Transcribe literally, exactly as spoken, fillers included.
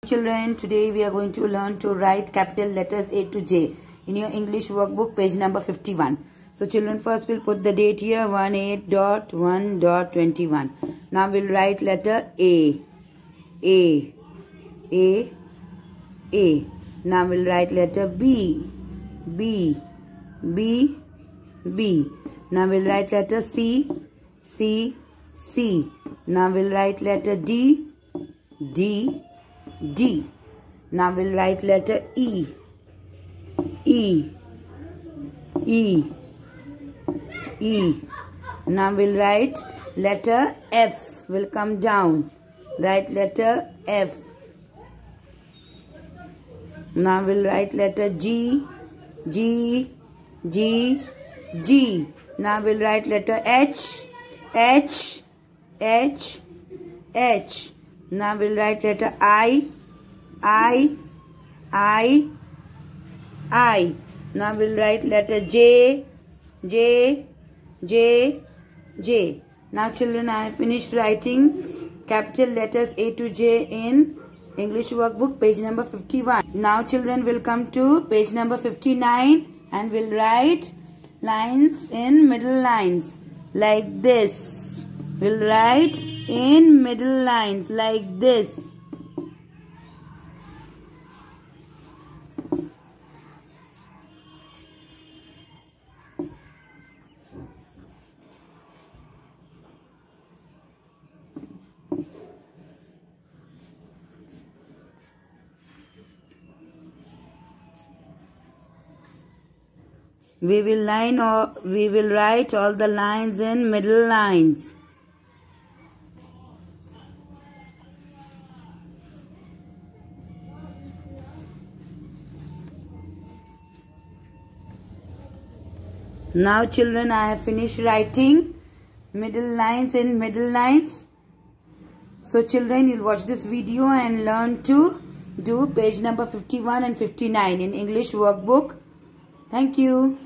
Children, today we are going to learn to write capital letters A to J in your English workbook, page number fifty-one. So children, first we'll put the date here, one eight dot one dot twenty-one. Now we'll write letter A, A, A, A. Now we'll write letter B, B, B, B. Now we'll write letter C, C, C. Now we'll write letter D, D, D. Now we'll write letter E, E, E, E. Now we'll write letter F. We'll come down. Write letter F. Now we'll write letter G, G, G, G. Now we'll write letter H, H, H, H. Now we'll write letter I, I, I, I. Now we'll write letter J, J, J, J. Now children, I have finished writing capital letters A to J in English workbook, page number fifty-one. Now children, will come to page number fifty-nine and we'll write lines in middle lines like this. We'll write in middle lines like this. We will line or we will write all the lines in middle lines. Now children, I have finished writing middle lines in middle lines. So children, you'll watch this video and learn to do page number fifty-one and fifty-nine in English workbook. Thank you.